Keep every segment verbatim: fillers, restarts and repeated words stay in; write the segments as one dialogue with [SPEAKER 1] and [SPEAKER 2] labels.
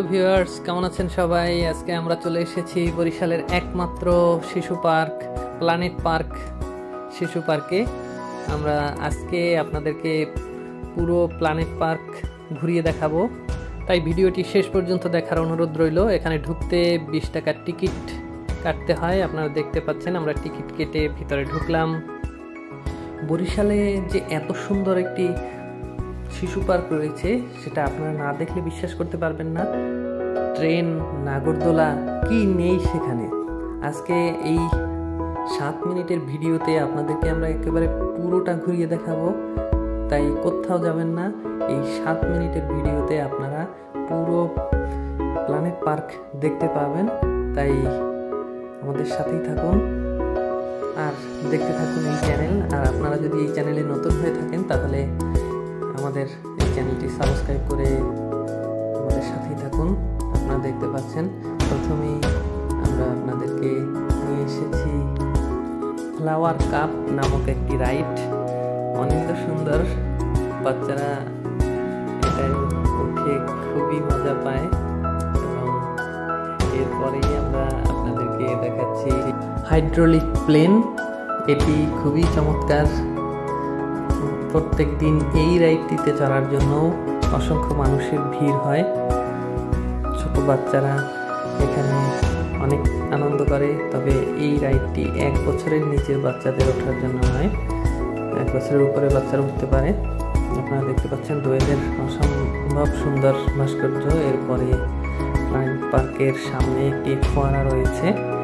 [SPEAKER 1] Viewers, কেমন আছেন সবাই? আজকে আমরা চলে এসেছি বরিশালের একমাত্র শিশু পার্ক প্ল্যানেট পার্ক শিশু পার্কে। আমরা আজকে আপনাদেরকে পুরো প্ল্যানেট পার্ক ঘুরিয়ে দেখাবো, তাই ভিডিওটি শেষ পর্যন্ত দেখার অনুরোধ রইল। এখানে ঢুকতে বিশ টাকার টিকিট কাটতে হয়, আপনারা দেখতে পাচ্ছেন। আমরা টিকিট কেটে ভিতরে ঢুকলাম। বরিশালে যে এত সুন্দর একটি শিশু পার্ক রয়েছে সেটা আপনারা না দেখলে বিশ্বাস করতে পারবেন না। ট্রেন, নাগরদোলা কি নেই সেখানে। আজকে এই সাত মিনিটের ভিডিওতে আপনাদেরকে আমরা একেবারে পুরোটা ঘুরিয়ে দেখাবো, তাই কোথাও যাবেন না। এই সাত মিনিটের ভিডিওতে আপনারা পুরো প্ল্যানেট পার্ক দেখতে পাবেন, তাই আমাদের সাথেই থাকুন আর দেখতে থাকুন এই চ্যানেল। আর আপনারা যদি এই চ্যানেলে নতুন হয়ে থাকেন তাহলে আমাদের এই চ্যানেলটি সাবস্ক্রাইব করে আমাদের সাথেই থাকুন। আপনারা দেখতে পাচ্ছেন প্রথমেই আমরা আপনাদেরকে নিয়ে এসেছি ফ্লাওয়ার কাপ নামক একটি রাইড। অনেক সুন্দর, বাচ্চারা এটাই উঠে খুবই মজা পায়। এবং এরপরেই আমরা আপনাদেরকে দেখাচ্ছি হাইড্রোলিক প্লেন। এটি খুবই চমৎকার। প্রত্যেক দিন এই রাইডটিতে চড়ার জন্য অসংখ্য মানুষের ভিড় হয়। ছোট বাচ্চারা এখানে অনেক আনন্দ করে, তবে এই রাইডটি এক বছরের নিচের বাচ্চাদের ওঠার জন্য নয়, এক বছরের উপরে বাচ্চারা উঠতে পারে। আপনারা দেখতে পাচ্ছেন দোয়েলের অসম্ভব সুন্দর ভাস্কর্য। এরপরে প্ল্যানেট পার্কের সামনে একটি ফোয়ারা রয়েছে।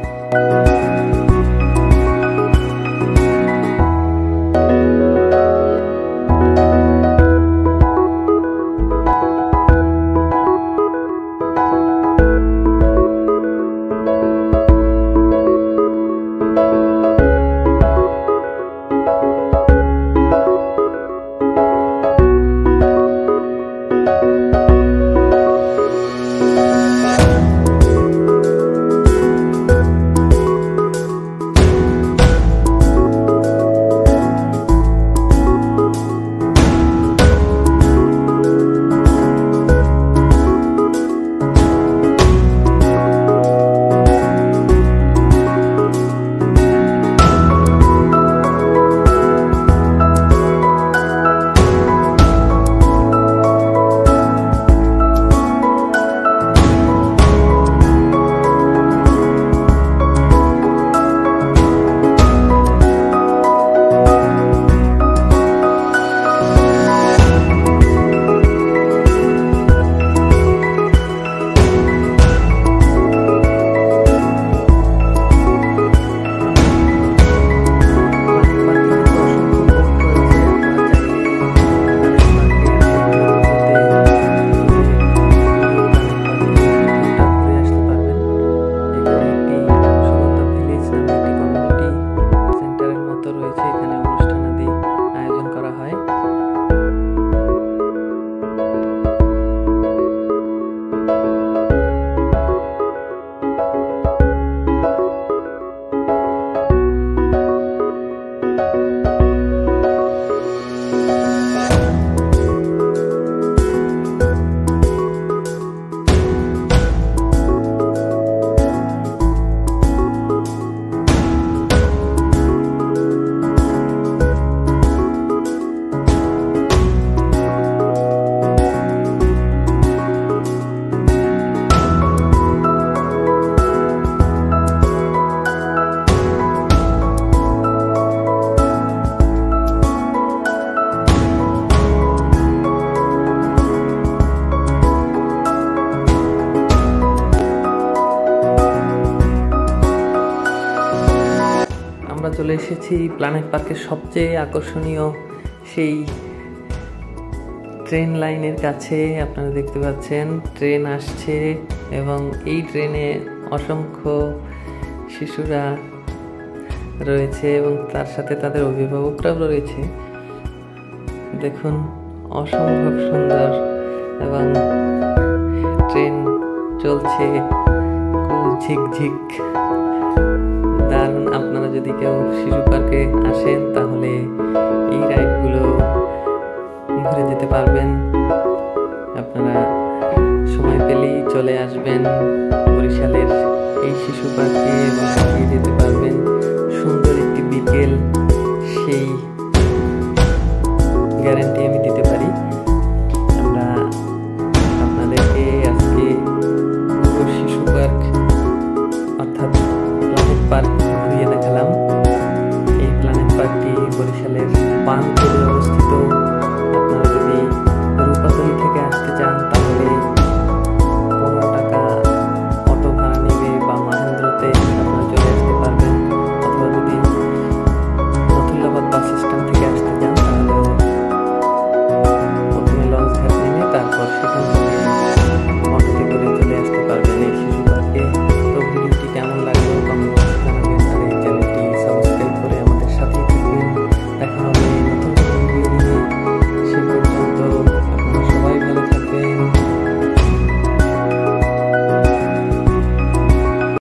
[SPEAKER 1] চলে এসেছি প্ল্যানেট পার্কের সবচেয়ে আকর্ষণীয় সেই ট্রেন লাইনের কাছে। আপনারা দেখতে পাচ্ছেন ট্রেন আসছে এবং এই ট্রেনে অসংখ্য শিশুরা রয়েছে এবং তার সাথে তাদের অভিভাবকরাও রয়েছে। দেখুন, অসম্ভব সুন্দর এবং ট্রেন চলছে খুব ঝিকঝিক দারুণ। আপনারা যদি কেউ শিশু পার্কে আসেন তাহলে এই রাইডগুলো ঘুরে যেতে পারবেন। আপনারা সময় পেলেই চলে আসবেন বরিশালের এই শিশু পার্কে এবং কাটিয়ে দিতে পারবেন সুন্দর একটি বিকেল, সেই গ্যারান্টি আমি